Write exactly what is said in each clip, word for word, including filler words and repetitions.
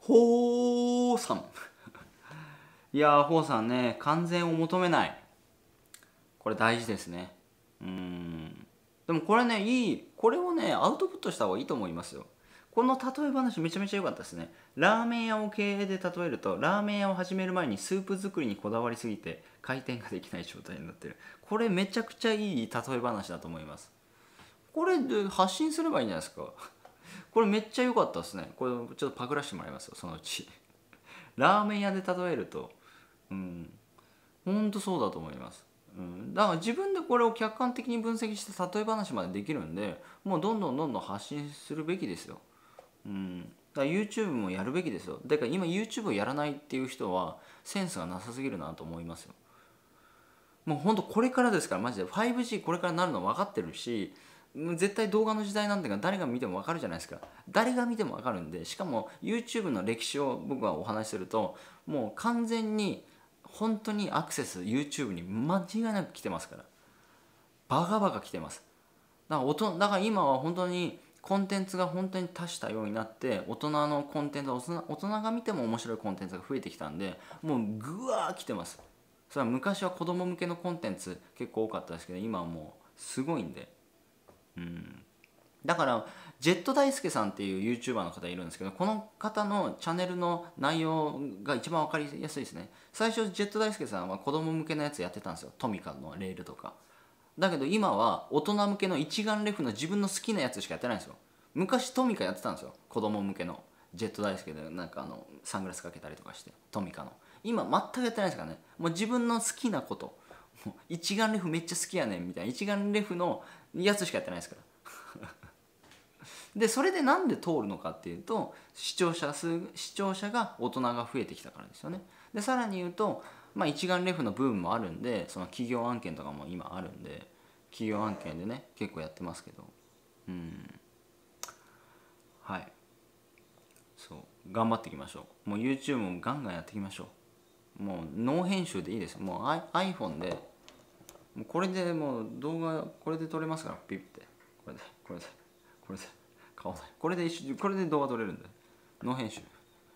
ほーさんいやー、ほーさんね、完全を求めない。これ大事ですね。うーん。でもこれね、いい、これをね、アウトプットした方がいいと思いますよ。この例え話めちゃめちゃ良かったですね。ラーメン屋を経営で例えると、ラーメン屋を始める前にスープ作りにこだわりすぎて回転ができない状態になってる。これめちゃくちゃいい例え話だと思います。これで発信すればいいんじゃないですか。これめっちゃ良かったですね。これちょっとパクらしてもらいますよ、そのうち。ラーメン屋で例えると、うん、ほんとそうだと思います。うん、だから自分でこれを客観的に分析して例え話までできるんで、もうどんどんどんどん発信するべきですよ。うん、だから YouTube もやるべきですよ。だから今 YouTube をやらないっていう人はセンスがなさすぎるなと思いますよ。もうほんとこれからですから、マジで ファイブジー これからなるの分かってるし、絶対動画の時代なんてが誰が見ても分かるじゃないですか。誰が見ても分かるんで、しかも YouTube の歴史を僕がお話しすると、もう完全に本当にアクセス YouTube に間違いなく来てますから、バカバカ来てます。だから音だから今は本当にコンテンツが本当に多種多様になって、大人のコンテンツ、大人大人が見ても面白いコンテンツが増えてきたんで、もうぐわー来てます。それは昔は子供向けのコンテンツ結構多かったですけど、今はもうすごいんで。うん、だからジェット大輔さんっていう YouTuber の方いるんですけど、この方のチャンネルの内容が一番分かりやすいですね。最初ジェット大輔さんは子供向けのやつやってたんですよ、トミカのレールとか。だけど今は大人向けの一眼レフの自分の好きなやつしかやってないんですよ。昔トミカやってたんですよ、子供向けの。ジェット大輔でなんかあのサングラスかけたりとかして、トミカの。今全くやってないですからね。もう自分の好きなこと、もう一眼レフめっちゃ好きやねんみたいな一眼レフのやつしかやってないですからでそれでなんで通るのかっていうと、視聴者数視聴者が大人が増えてきたからですよね。でさらに言うと、まあ、一眼レフの部分もあるんで、その企業案件とかも今あるんで、企業案件でね結構やってますけど、うん、はい、そう頑張っていきましょう。もう YouTube もガンガンやっていきましょう。もうノー編集でいいです。もう iPhone でもうこれでもう動画これで撮れますから、ピッてこれでこれでこれで顔でこれで一緒これで動画撮れるんで、ノー編集。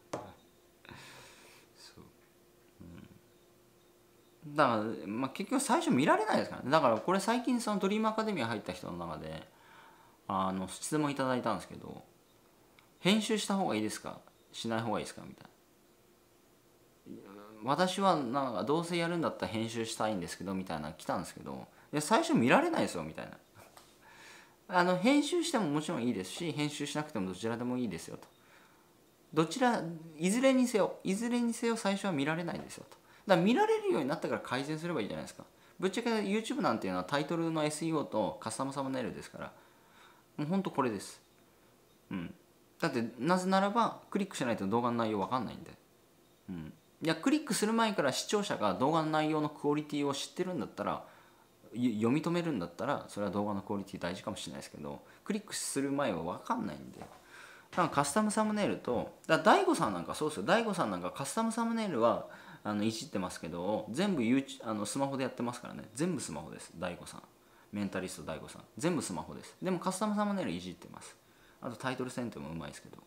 そうだから、まあ、結局最初見られないですからね。だからこれ最近そのドリームアカデミア入った人の中であの質問いただいたんですけど、編集した方がいいですかしない方がいいですかみたいな。私はなんかどうせやるんだったら編集したいんですけどみたいな来たんですけど、いや最初見られないですよみたいな。あの編集してももちろんいいですし、編集しなくてもどちらでもいいですよと。どちらいずれにせよいずれにせよ最初は見られないですよと。だから見られるようになったから改善すればいいじゃないですか。ぶっちゃけ YouTube なんていうのはタイトルの エスイーオー とカスタムサムネイルですから、もうほんとこれです。うん、だってなぜならばクリックしないと動画の内容わかんないんで。うん、いやクリックする前から視聴者が動画の内容のクオリティを知ってるんだったら、読み止めるんだったらそれは動画のクオリティ大事かもしれないですけど、クリックする前は分かんないんで。だからカスタムサムネイルと、だから大悟さんなんかそうですよ。大悟さんなんかカスタムサムネイルはあのいじってますけど、全部 YouTube あのスマホでやってますからね。全部スマホです。大悟さん、メンタリスト大悟さん全部スマホです。でもカスタムサムネイルいじってます。あとタイトル選定もうまいですけど、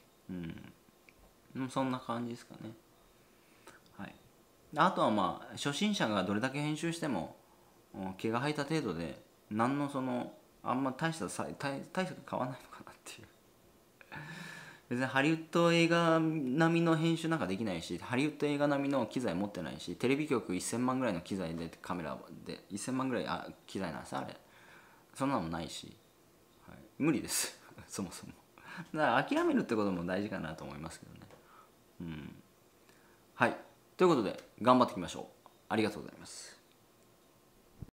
うん、そんな感じですかね。はい、あとはまあ初心者がどれだけ編集しても毛が生えた程度で、何のそのあんま大した大大した変わらないのかなっていう。別にハリウッド映画並みの編集なんかできないし、ハリウッド映画並みの機材持ってないし、テレビ局いっせんまんぐらいの機材で、カメラでいっせんまんぐらいあ機材なんですあれ。そんなのもないし、はい、無理ですそもそも。だから諦めるってことも大事かなと思いますけどね。うん、はい、ということで頑張っていきましょう。ありがとうございます。